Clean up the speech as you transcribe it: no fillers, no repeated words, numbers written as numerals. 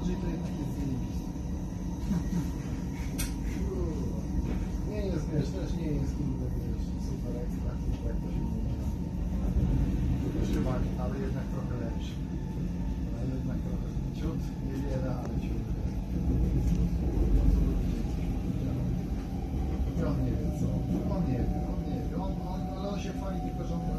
Andrzej to jednak jest zajebisty. Nie jest, wiesz, też nie jest kurde, wiesz, super ekstra, jak to się mówi. Używany, ale jednak trochę lepszy. Ale jednak trochę ciut, niewiele, ale ciut. On nie wie co, on nie wie, ale on się chwali tylko, że on